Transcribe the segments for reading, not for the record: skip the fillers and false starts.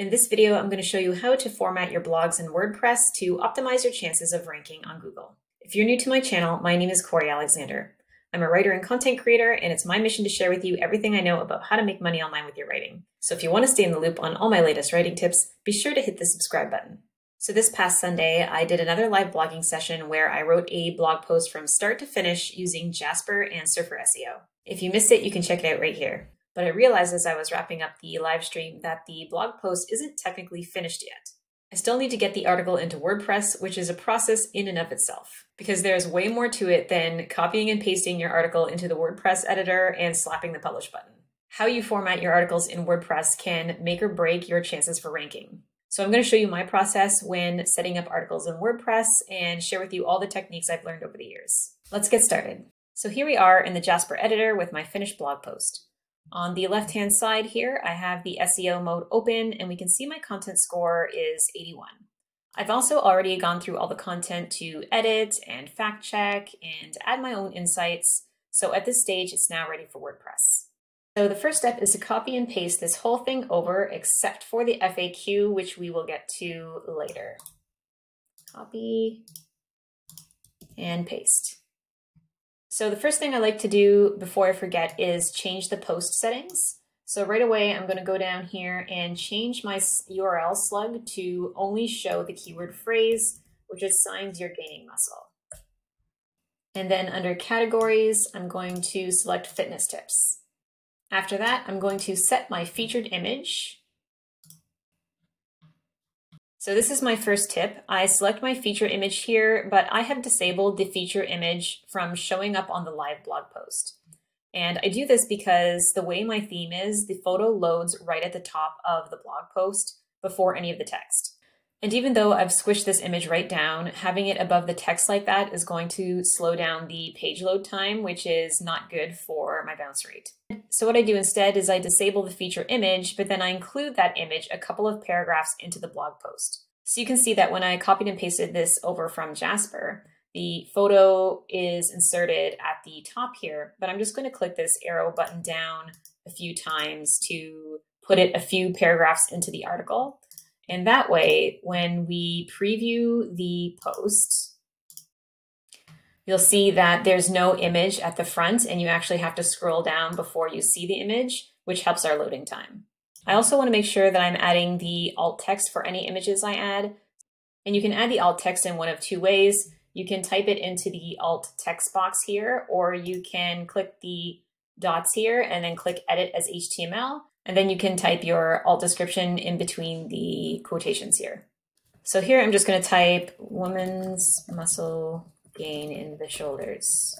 In this video, I'm going to show you how to format your blogs in WordPress to optimize your chances of ranking on Google. If you're new to my channel, my name is Corey Alexander. I'm a writer and content creator, and it's my mission to share with you everything I know about how to make money online with your writing. So if you want to stay in the loop on all my latest writing tips, be sure to hit the subscribe button. So this past Sunday, I did another live blogging session where I wrote a blog post from start to finish using Jasper and Surfer SEO. If you missed it, you can check it out right here. But I realized as I was wrapping up the live stream that the blog post isn't technically finished yet. I still need to get the article into WordPress, which is a process in and of itself, because there's way more to it than copying and pasting your article into the WordPress editor and slapping the publish button. How you format your articles in WordPress can make or break your chances for ranking. So I'm going to show you my process when setting up articles in WordPress and share with you all the techniques I've learned over the years. Let's get started. So here we are in the Jasper editor with my finished blog post. On the left-hand side here, I have the SEO mode open, and we can see my content score is 81. I've also already gone through all the content to edit and fact check and add my own insights. So at this stage, it's now ready for WordPress. So the first step is to copy and paste this whole thing over, except for the FAQ, which we will get to later. Copy and paste. So the first thing I like to do before I forget is change the post settings. So right away, I'm going to go down here and change my URL slug to only show the keyword phrase, which is signs you're gaining muscle. And then under categories, I'm going to select fitness tips. After that, I'm going to set my featured image. So this is my first tip. I select my feature image here, but I have disabled the feature image from showing up on the live blog post. And I do this because the way my theme is, the photo loads right at the top of the blog post before any of the text. And even though I've squished this image right down, having it above the text like that is going to slow down the page load time, which is not good for my bounce rate. So what I do instead is I disable the feature image, but then I include that image a couple of paragraphs into the blog post. So you can see that when I copied and pasted this over from Jasper, the photo is inserted at the top here, but I'm just going to click this arrow button down a few times to put it a few paragraphs into the article. And that way, when we preview the post, you'll see that there's no image at the front, and you actually have to scroll down before you see the image, which helps our loading time. I also want to make sure that I'm adding the alt text for any images I add. And you can add the alt text in one of two ways. You can type it into the alt text box here, or you can click the dots here and then click edit as HTML. And then you can type your alt description in between the quotations here. So here I'm just going to type woman's muscle gain in the shoulders.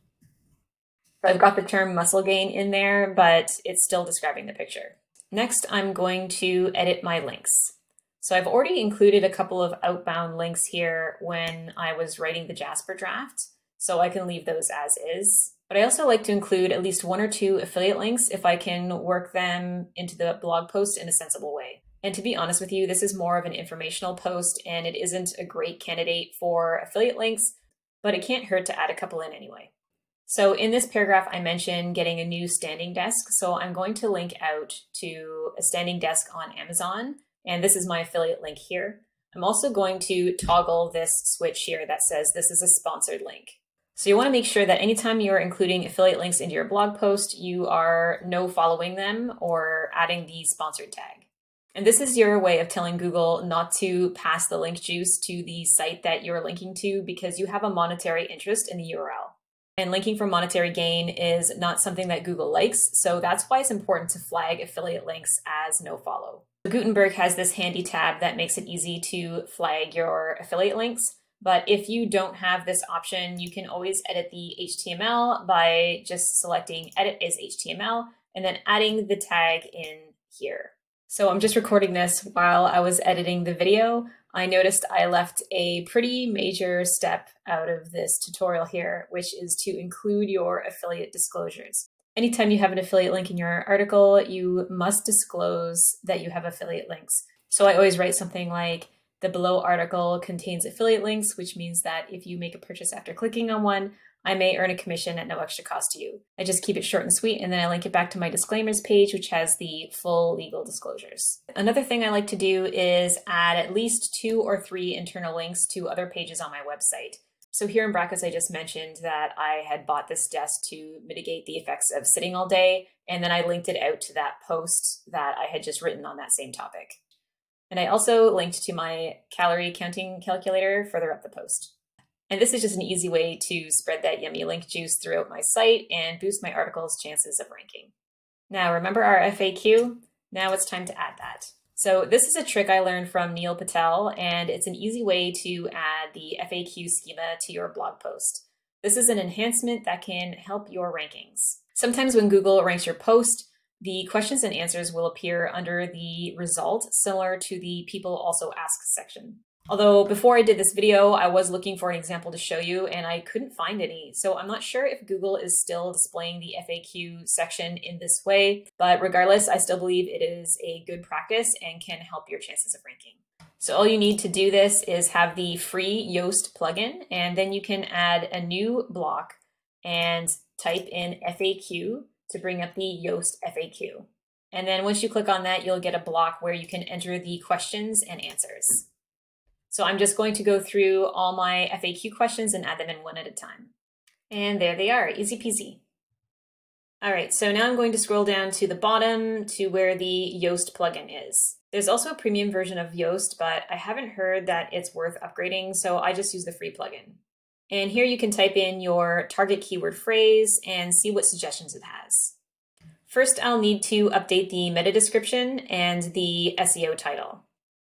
So I've got the term muscle gain in there, but it's still describing the picture. Next, I'm going to edit my links. So I've already included a couple of outbound links here when I was writing the Jasper draft, so I can leave those as is. But I also like to include at least one or two affiliate links if I can work them into the blog post in a sensible way. And to be honest with you, this is more of an informational post and it isn't a great candidate for affiliate links, but it can't hurt to add a couple in anyway. So in this paragraph, I mentioned getting a new standing desk. So I'm going to link out to a standing desk on Amazon, and this is my affiliate link here. I'm also going to toggle this switch here that says this is a sponsored link. So you want to make sure that anytime you're including affiliate links into your blog post, you are no following them or adding the sponsored tag. And this is your way of telling Google not to pass the link juice to the site that you're linking to because you have a monetary interest in the URL. And linking for monetary gain is not something that Google likes, so that's why it's important to flag affiliate links as no follow. Gutenberg has this handy tab that makes it easy to flag your affiliate links. But if you don't have this option, you can always edit the HTML by just selecting edit as HTML and then adding the tag in here. So I'm just recording this while I was editing the video. I noticed I left a pretty major step out of this tutorial here, which is to include your affiliate disclosures. Anytime you have an affiliate link in your article, you must disclose that you have affiliate links. So I always write something like, the below article contains affiliate links, which means that if you make a purchase after clicking on one, I may earn a commission at no extra cost to you. I just keep it short and sweet, and then I link it back to my disclaimers page, which has the full legal disclosures. Another thing I like to do is add at least 2 or 3 internal links to other pages on my website. So here in brackets, I just mentioned that I had bought this desk to mitigate the effects of sitting all day, and then I linked it out to that post that I had just written on that same topic. And I also linked to my calorie counting calculator further up the post. And this is just an easy way to spread that yummy link juice throughout my site and boost my article's chances of ranking. Now, remember our FAQ? Now it's time to add that. So this is a trick I learned from Neil Patel, and it's an easy way to add the FAQ schema to your blog post. This is an enhancement that can help your rankings. Sometimes when Google ranks your post, the questions and answers will appear under the result, similar to the People Also Ask section. Although before I did this video, I was looking for an example to show you and I couldn't find any. So I'm not sure if Google is still displaying the FAQ section in this way, but regardless, I still believe it is a good practice and can help your chances of ranking. So all you need to do this is have the free Yoast plugin, and then you can add a new block and type in FAQ to bring up the Yoast FAQ. And then once you click on that, you'll get a block where you can enter the questions and answers. So I'm just going to go through all my FAQ questions and add them in one at a time. And there they are, easy peasy. All right, so now I'm going to scroll down to the bottom to where the Yoast plugin is. There's also a premium version of Yoast, but I haven't heard that it's worth upgrading, so I just use the free plugin. And here you can type in your target keyword phrase and see what suggestions it has. First, I'll need to update the meta description and the SEO title.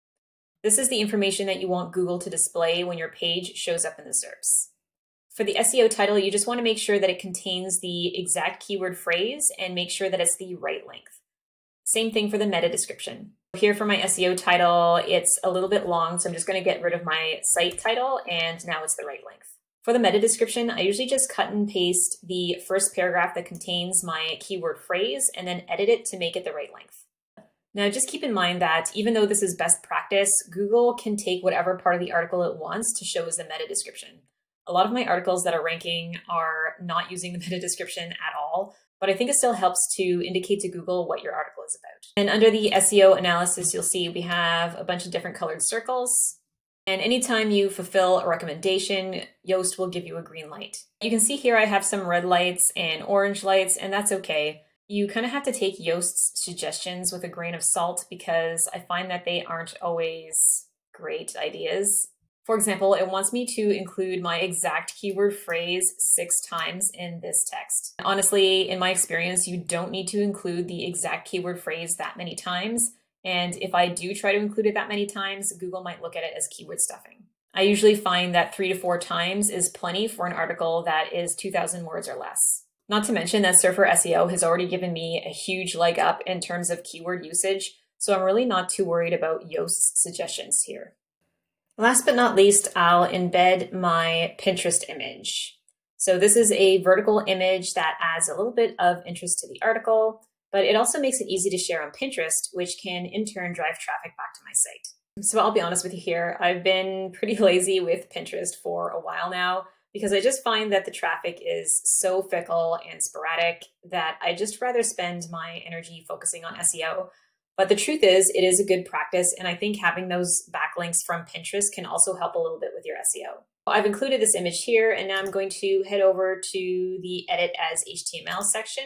This is the information that you want Google to display when your page shows up in the SERPs. For the SEO title, you just want to make sure that it contains the exact keyword phrase and make sure that it's the right length. Same thing for the meta description. Here for my SEO title, it's a little bit long, so I'm just going to get rid of my site title, and now it's the right length. For the meta description, I usually just cut and paste the first paragraph that contains my keyword phrase and then edit it to make it the right length. Now, just keep in mind that even though this is best practice, Google can take whatever part of the article it wants to show as the meta description. A lot of my articles that are ranking are not using the meta description at all, but I think it still helps to indicate to Google what your article is about. And under the SEO analysis, you'll see we have a bunch of different colored circles. And anytime you fulfill a recommendation, Yoast will give you a green light. You can see here I have some red lights and orange lights, and that's okay. You kind of have to take Yoast's suggestions with a grain of salt because I find that they aren't always great ideas. For example, it wants me to include my exact keyword phrase 6 times in this text. Honestly, in my experience, you don't need to include the exact keyword phrase that many times. And if I do try to include it that many times, Google might look at it as keyword stuffing. I usually find that 3 to 4 times is plenty for an article that is 2,000 words or less. Not to mention that Surfer SEO has already given me a huge leg up in terms of keyword usage, so I'm really not too worried about Yoast's suggestions here. Last but not least, I'll embed my Pinterest image. So this is a vertical image that adds a little bit of interest to the article, but it also makes it easy to share on Pinterest, which can in turn drive traffic back to my site. So I'll be honest with you here, I've been pretty lazy with Pinterest for a while now, because I just find that the traffic is so fickle and sporadic that I just rather spend my energy focusing on SEO. But the truth is, it is a good practice, and I think having those backlinks from Pinterest can also help a little bit with your SEO. I've included this image here, and now I'm going to head over to the Edit as HTML section.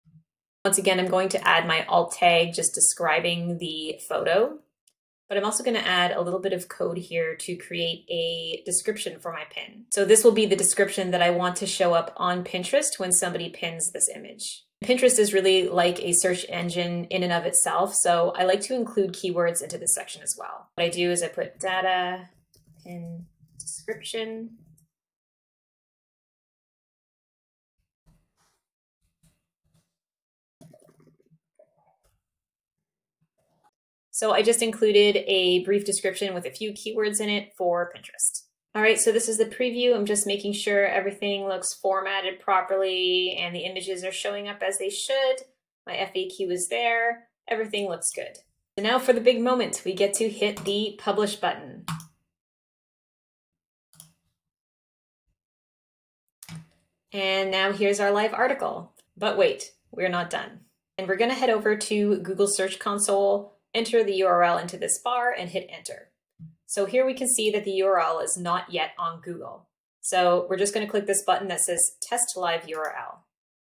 Once again, I'm going to add my alt tag just describing the photo. But I'm also going to add a little bit of code here to create a description for my pin. So this will be the description that I want to show up on Pinterest when somebody pins this image. Pinterest is really like a search engine in and of itself, so I like to include keywords into this section as well. What I do is I put data, pin, description. So I just included a brief description with a few keywords in it for Pinterest. All right, so this is the preview. I'm just making sure everything looks formatted properly and the images are showing up as they should. My FAQ is there. Everything looks good. So now for the big moment, we get to hit the publish button. And now here's our live article. But wait, we're not done. And we're going to head over to Google Search Console, enter the URL into this bar, and hit enter. So here we can see that the URL is not yet on Google. So we're just going to click this button that says Test Live URL.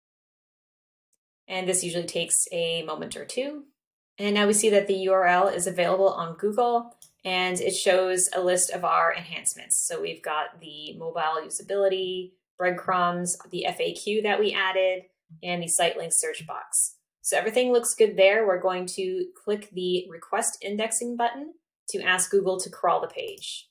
And this usually takes a moment or two. And now we see that the URL is available on Google, and it shows a list of our enhancements. So we've got the mobile usability, breadcrumbs, the FAQ that we added, and the site link search box. So everything looks good there. We're going to click the Request Indexing button to ask Google to crawl the page.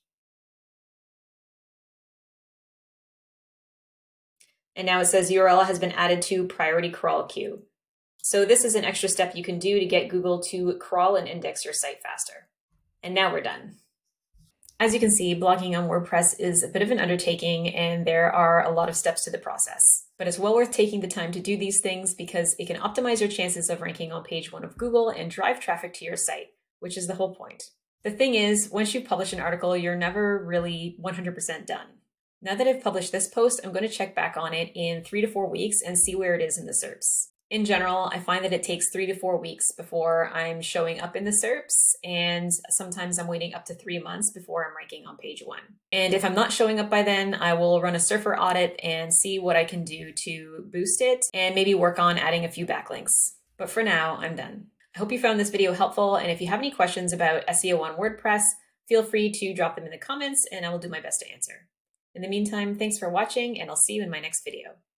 And now it says URL has been added to priority crawl queue. So this is an extra step you can do to get Google to crawl and index your site faster. And now we're done. As you can see, blogging on WordPress is a bit of an undertaking, and there are a lot of steps to the process. But it's well worth taking the time to do these things because it can optimize your chances of ranking on page 1 of Google and drive traffic to your site, which is the whole point. The thing is, once you publish an article, you're never really 100% done. Now that I've published this post, I'm going to check back on it in 3 to 4 weeks and see where it is in the SERPs. In general, I find that it takes 3 to 4 weeks before I'm showing up in the SERPs, and sometimes I'm waiting up to 3 months before I'm ranking on page 1. And if I'm not showing up by then, I will run a surfer audit and see what I can do to boost it and maybe work on adding a few backlinks. But for now, I'm done. I hope you found this video helpful, and if you have any questions about SEO on WordPress, feel free to drop them in the comments and I will do my best to answer. In the meantime, thanks for watching, and I'll see you in my next video.